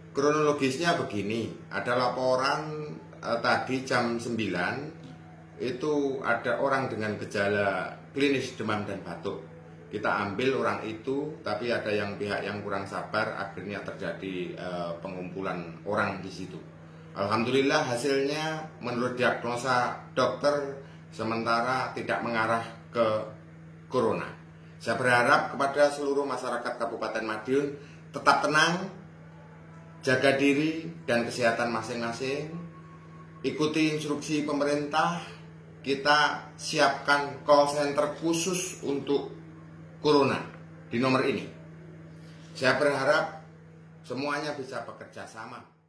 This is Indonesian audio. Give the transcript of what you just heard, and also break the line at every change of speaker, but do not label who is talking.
Kronologisnya begini, ada laporan tadi jam 9 itu ada orang dengan gejala klinis demam dan batuk. Kita ambil orang itu, tapi ada pihak yang kurang sabar, akhirnya terjadi pengumpulan orang di situ. Alhamdulillah hasilnya menurut diagnosa dokter sementara tidak mengarah ke corona. Saya berharap kepada seluruh masyarakat Kabupaten Madiun tetap tenang, jaga diri dan kesehatan masing-masing, ikuti instruksi pemerintah. Kita siapkan call center khusus untuk corona di nomor ini. Saya berharap semuanya bisa bekerja sama.